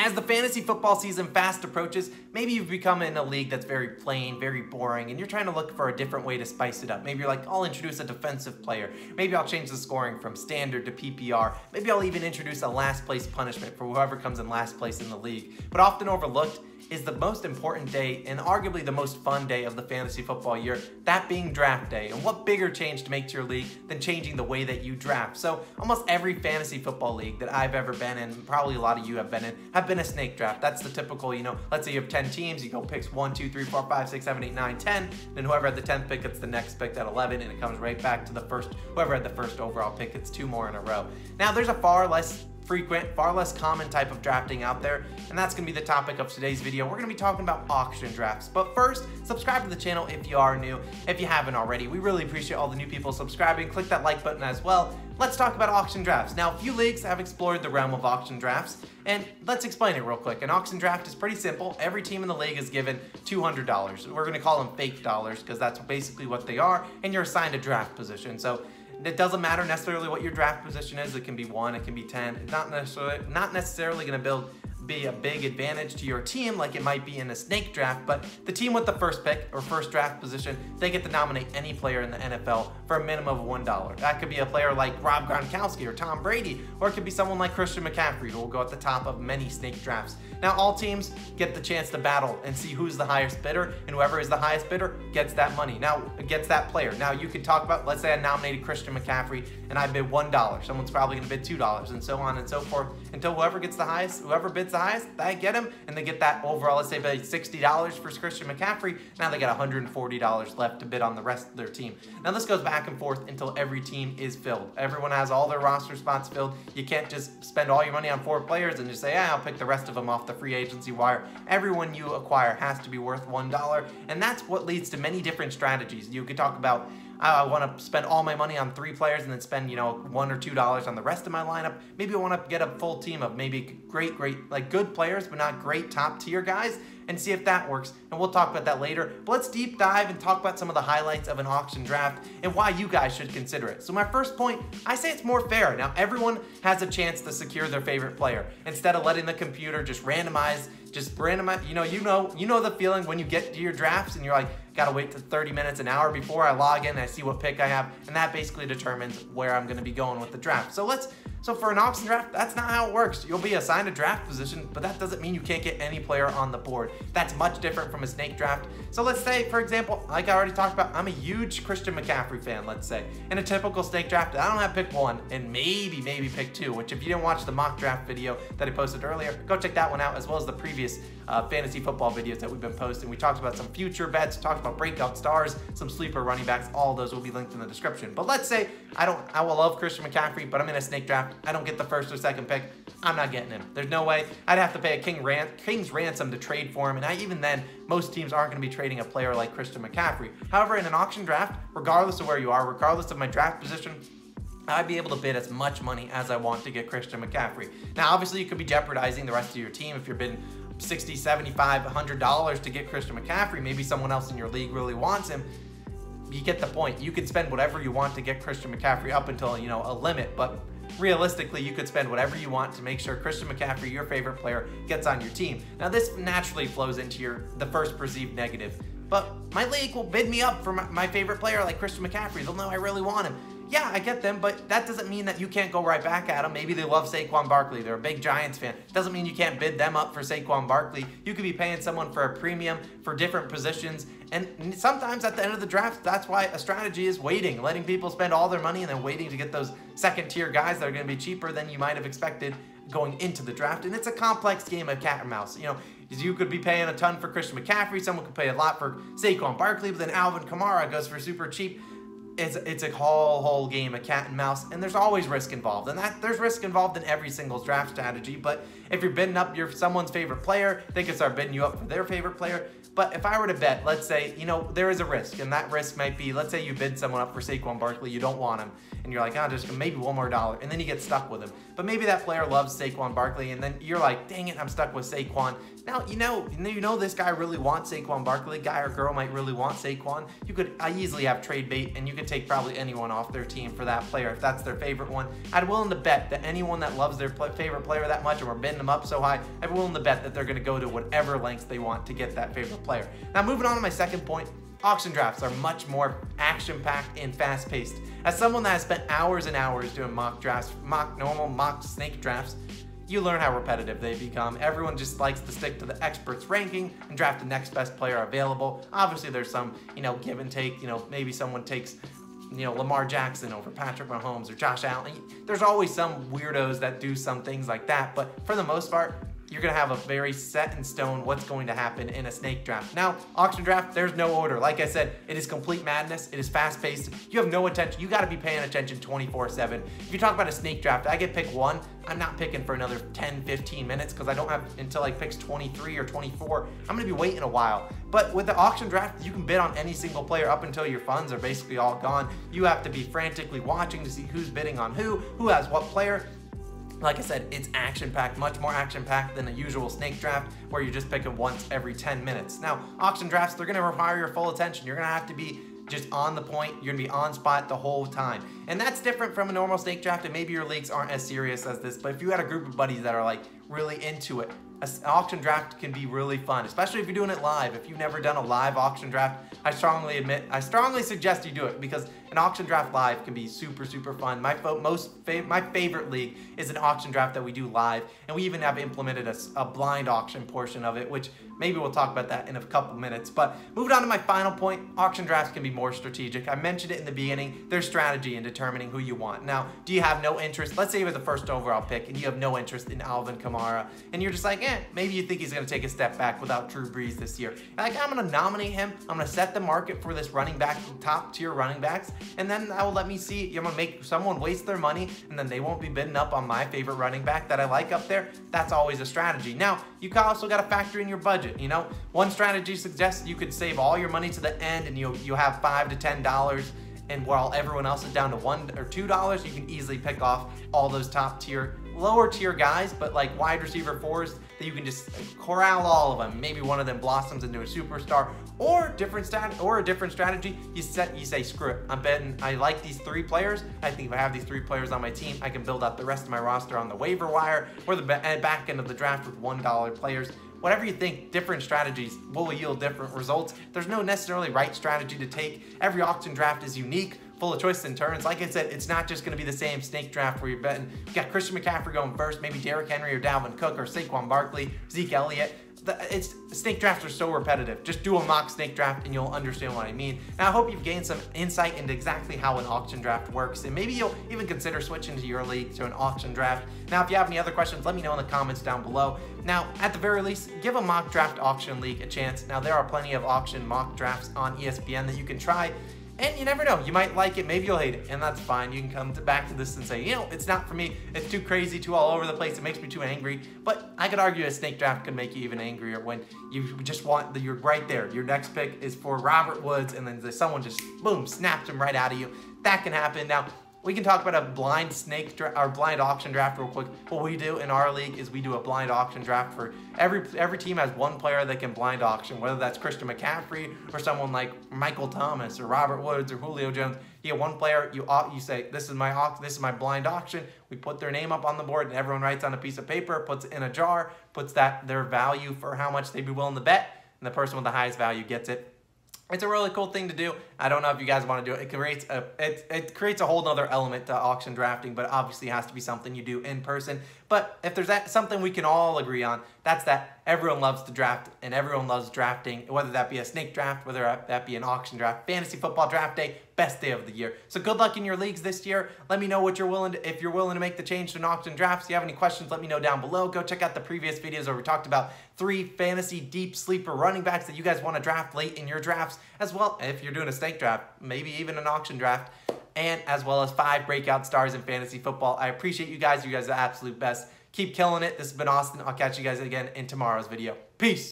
As the fantasy football season fast approaches, maybe you've become in a league that's very plain, very boring, and you're trying to look for a different way to spice it up. Maybe you're like, I'll introduce a defensive player. Maybe I'll change the scoring from standard to PPR. Maybe I'll even introduce a last place punishment for whoever comes in last place in the league. But often overlooked is the most important day and arguably the most fun day of the fantasy football year, that being draft day. And what bigger change to make to your league than changing the way that you draft? So almost every fantasy football league that I've ever been in, probably a lot of you have been a snake draft. That's the typical, let's say you have 10 teams, you go picks 1, 2, 3, 4, 5, 6, 7, 8, 9, 10, then whoever had the 10th pick gets the next pick at 11, and it comes right back to the first, whoever had the first overall pick gets 2 more in a row. Now there's a far less frequent, far less common type of drafting out there, and that's going to be the topic of today's video. We're going to be talking about auction drafts. But first, subscribe to the channel if you are new. If you haven't already, we really appreciate all the new people subscribing. Click that like button as well. Let's talk about auction drafts. Now, a few leagues have explored the realm of auction drafts, and let's explain it real quick. An auction draft is pretty simple. Every team in the league is given $200. We're going to call them fake dollars because that's basically what they are, and you're assigned a draft position. So it doesn't matter necessarily what your draft position is. It can be 1, it can be 10. It's not necessarily going to be a big advantage to your team like it might be in a snake draft, but the team with the first pick or first draft position, they get to nominate any player in the NFL for a minimum of $1. That could be a player like Rob Gronkowski or Tom Brady, or it could be someone like Christian McCaffrey, who will go at the top of many snake drafts. Now, all teams get the chance to battle and see who's the highest bidder, and whoever is the highest bidder gets that money. Now, gets that player. Now, you can talk about, let's say I nominated Christian McCaffrey and I bid $1. Someone's probably going to bid $2, and so on and so forth, until whoever gets the highest, whoever bids the highest, they get him, and they get that overall, let's say bid $60 for Christian McCaffrey. Now they got $140 left to bid on the rest of their team. Now, this goes back and forth until every team is filled. Everyone has all their roster spots filled. You can't just spend all your money on 4 players and just say, yeah, I'll pick the rest of them off the free agency wire. Everyone you acquire has to be worth $1, and that's what leads to many different strategies. You could talk about, I want to spend all my money on 3 players and then spend, $1 or $2 on the rest of my lineup. Maybe I want to get a full team of maybe like good players, but not great top tier guys, and see if that works. And we'll talk about that later. But let's deep dive and talk about some of the highlights of an auction draft and why you guys should consider it. So my first point, I say it's more fair. Now, everyone has a chance to secure their favorite player instead of letting the computer just randomize. You know the feeling when you get to your drafts and you're like, gotta wait to 30 minutes, an hour before I log in and I see what pick I have, and that basically determines where I'm gonna be going with the draft. So for an auction draft, that's not how it works. You'll be assigned a draft position, but that doesn't mean you can't get any player on the board. That's much different from a snake draft. So let's say, for example, like I already talked about, I'm a huge Christian McCaffrey fan, let's say. In a typical snake draft, I don't have pick 1 and maybe pick 2, which if you didn't watch the mock draft video that I posted earlier, go check that one out, as well as the previous fantasy football videos that we've been posting. We talked about some future bets, talked about breakout stars, some sleeper running backs. All those will be linked in the description. But let's say I will love Christian McCaffrey, but I'm in a snake draft. I don't get the first or second pick. I'm not getting him. There's no way. I'd have to pay a king's ransom to trade for him, and even then, most teams aren't going to be trading a player like Christian McCaffrey. However, in an auction draft, regardless of where you are, regardless of my draft position, I'd be able to bid as much money as I want to get Christian McCaffrey. Now, obviously, you could be jeopardizing the rest of your team if you're bidding $60, $75, $100 to get Christian McCaffrey. Maybe someone else in your league really wants him. You get the point. You can spend whatever you want to get Christian McCaffrey up until, a limit, but realistically, you could spend whatever you want to make sure Christian McCaffrey, your favorite player, gets on your team. Now, this naturally flows into the first perceived negative, but my league will bid me up for my favorite player like Christian McCaffrey. They'll know I really want him. Yeah, I get them, but that doesn't mean that you can't go right back at them. Maybe they love Saquon Barkley. They're a big Giants fan. Doesn't mean you can't bid them up for Saquon Barkley. You could be paying someone for a premium for different positions. And sometimes at the end of the draft, that's why a strategy is waiting, letting people spend all their money and then waiting to get those second-tier guys that are going to be cheaper than you might have expected going into the draft. And it's a complex game of cat and mouse. You could be paying a ton for Christian McCaffrey. Someone could pay a lot for Saquon Barkley, but then Alvin Kamara goes for super cheap. It's a whole game of cat and mouse, and there's always risk involved, and there's risk involved in every single draft strategy. But if you're bidding up someone's favorite player, they can start bidding you up for their favorite player. But if I were to bet, let's say, there is a risk, and that risk might be, let's say you bid someone up for Saquon Barkley, you don't want him, and you're like, oh, just maybe one more dollar, and then you get stuck with him. But maybe that player loves Saquon Barkley, and then you're like, dang it, I'm stuck with Saquon. Now, you know this guy really wants Saquon Barkley. Guy or girl might really want Saquon. You could easily have trade bait, and you could take probably anyone off their team for that player if that's their favorite one. I'd be willing to bet that anyone that loves their favorite player that much, and we're bidding them up so high, I'd be willing to bet that they're going to go to whatever lengths they want to get that favorite player. Now, moving on to my second point. Auction drafts are much more action-packed and fast-paced. As someone that has spent hours and hours doing mock drafts, mock snake drafts, you learn how repetitive they become. Everyone just likes to stick to the experts ranking and draft the next best player available. Obviously, there's some, give and take. Maybe someone takes, Lamar Jackson over Patrick Mahomes or Josh Allen. There's always some weirdos that do some things like that, but for the most part, you're going to have a very set in stone what's going to happen in a snake draft. Now, auction draft, there's no order. Like I said, it is complete madness. It is fast-paced. You have no attention. You got to be paying attention 24/7. If you talk about a snake draft, I get pick one. I'm not picking for another 10, 15 minutes because I don't have until like picks 23 or 24. I'm going to be waiting a while. But with the auction draft, you can bid on any single player up until your funds are basically all gone. You have to be frantically watching to see who's bidding on who has what player. Like I said, it's action-packed, much more action-packed than a usual snake draft where you're just picking once every 10 minutes. Now, auction drafts, they're gonna require your full attention. You're gonna have to be just on the point. You're gonna be on spot the whole time. And that's different from a normal snake draft, and maybe your leagues aren't as serious as this, but if you had a group of buddies that are like really into it, an auction draft can be really fun, especially if you're doing it live. If you've never done a live auction draft, I strongly suggest you do it because an auction draft live can be super, super fun. My favorite league is an auction draft that we do live, and we even have implemented a blind auction portion of it, which maybe we'll talk about that in a couple minutes. But moving on to my final point, auction drafts can be more strategic. I mentioned it in the beginning. There's strategy in determining who you want. Now, do you have no interest? Let's say you're the first overall pick and you have no interest in Alvin Kamara, and you're just like, maybe you think he's going to take a step back without Drew Brees this year. You're like, I'm going to nominate him. I'm going to set the market for this running back, top tier running backs, and then that will let me see. You're going to make someone waste their money, and then they won't be bidding up on my favorite running back that I like up there. That's always a strategy. Now, you also got to factor in your budget. One strategy suggests you could save all your money to the end, and you have $5 to $10. And while everyone else is down to $1 or $2, you can easily pick off all those top tier, lower tier guys, but like wide receiver fours that you can just corral all of them. Maybe one of them blossoms into a superstar, or a different strategy. You say, screw it. I'm betting I like these 3 players. I think if I have these 3 players on my team, I can build out the rest of my roster on the waiver wire or the back end of the draft with $1 players. Whatever you think, different strategies will yield different results. There's no necessarily right strategy to take. Every auction draft is unique, full of twists and turns. Like I said, it's not just going to be the same snake draft where you're betting. You got Christian McCaffrey going first, maybe Derrick Henry or Dalvin Cook or Saquon Barkley, Zeke Elliott. Snake drafts are so repetitive. Just do a mock snake draft and you'll understand what I mean. Now, I hope you've gained some insight into exactly how an auction draft works, and maybe you'll even consider switching to your league to an auction draft. Now, if you have any other questions, let me know in the comments down below. Now, at the very least, give a mock draft auction league a chance. Now, there are plenty of auction mock drafts on ESPN that you can try. And you never know, you might like it, maybe you'll hate it, and that's fine. You can come back to this and say, it's not for me, it's too crazy, too all over the place, it makes me too angry. But I could argue a snake draft could make you even angrier when you just want, you're right there. Your next pick is for Robert Woods, and then someone just, boom, snaps him right out of you. That can happen. Now, we can talk about a blind blind auction draft real quick. What we do in our league is we do a blind auction draft for every team has 1 player that can blind auction, whether that's Christian McCaffrey or someone like Michael Thomas or Robert Woods or Julio Jones. You get 1 player, you say, this is my blind auction. We put their name up on the board and everyone writes on a piece of paper, puts it in a jar, puts their value for how much they'd be willing to bet, and the person with the highest value gets it. It's a really cool thing to do. I don't know if you guys want to do it. It creates a whole nother element to auction drafting, but obviously it has to be something you do in person. But if there's something we can all agree on, that's that everyone loves to draft and everyone loves drafting, whether that be a snake draft, whether that be an auction draft. Fantasy football draft day, best day of the year. So good luck in your leagues this year. Let me know what if you're willing to make the change to an auction draft. If you have any questions, let me know down below. Go check out the previous videos where we talked about 3 fantasy deep sleeper running backs that you guys want to draft late in your drafts, as well if you're doing a snake draft, maybe even an auction draft, and as well as 5 breakout stars in fantasy football. I appreciate you guys. You guys are the absolute best. Keep killing it. This has been Austin. I'll catch you guys again in tomorrow's video. Peace.